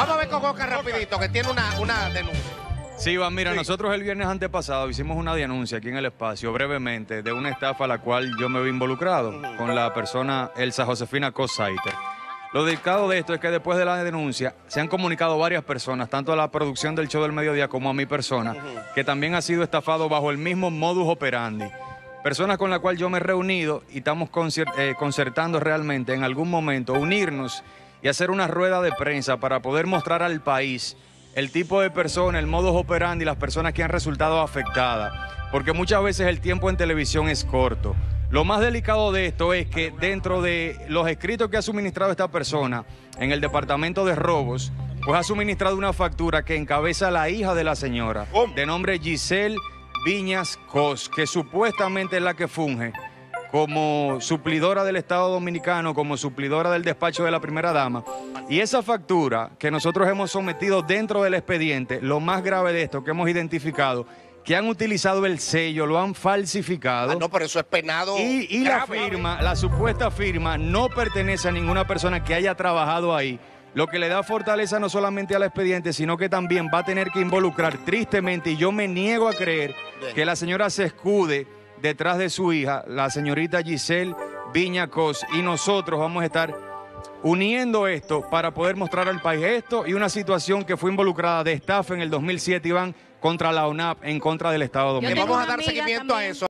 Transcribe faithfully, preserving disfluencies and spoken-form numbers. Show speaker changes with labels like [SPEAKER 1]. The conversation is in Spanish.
[SPEAKER 1] Vamos a ver con Oscar rapidito, que tiene una, una denuncia.
[SPEAKER 2] Sí, Iván, mira,
[SPEAKER 1] Sí.
[SPEAKER 2] nosotros el viernes antepasado hicimos una denuncia aquí en el espacio, brevemente, de una estafa a la cual yo me vi involucrado uh-huh. con la persona Elsa Josefina Cossaiter. Lo delicado de esto es que después de la denuncia se han comunicado varias personas, tanto a la producción del show del mediodía como a mi persona, uh-huh. que también ha sido estafado bajo el mismo modus operandi. Personas con las cuales yo me he reunido y estamos concert eh, concertando realmente en algún momento unirnos y hacer una rueda de prensa para poder mostrar al país el tipo de persona, el modus operandi y las personas que han resultado afectadas. Porque muchas veces el tiempo en televisión es corto. Lo más delicado de esto es que dentro de los escritos que ha suministrado esta persona en el departamento de robos, pues ha suministrado una factura que encabeza la hija de la señora, de nombre Giselle Viñas Cos, que supuestamente es la que funge como suplidora del Estado Dominicano, como suplidora del despacho de la primera dama. Y esa factura que nosotros hemos sometido dentro del expediente, lo más grave de esto que hemos identificado, que han utilizado el sello, lo han falsificado.
[SPEAKER 1] Ah, no, pero eso es penado.
[SPEAKER 2] Y, y la firma, la supuesta firma, no pertenece a ninguna persona que haya trabajado ahí. Lo que le da fortaleza no solamente al expediente, sino que también va a tener que involucrar tristemente, y yo me niego a creer que la señora se escude detrás de su hija, la señorita Giselle Viñas Cos, y nosotros vamos a estar uniendo esto para poder mostrar al país esto y una situación que fue involucrada de estafa en el dos mil siete, Iván, contra la O N A P, en contra del Estado Dominicano.
[SPEAKER 1] Le vamos a dar seguimiento a eso.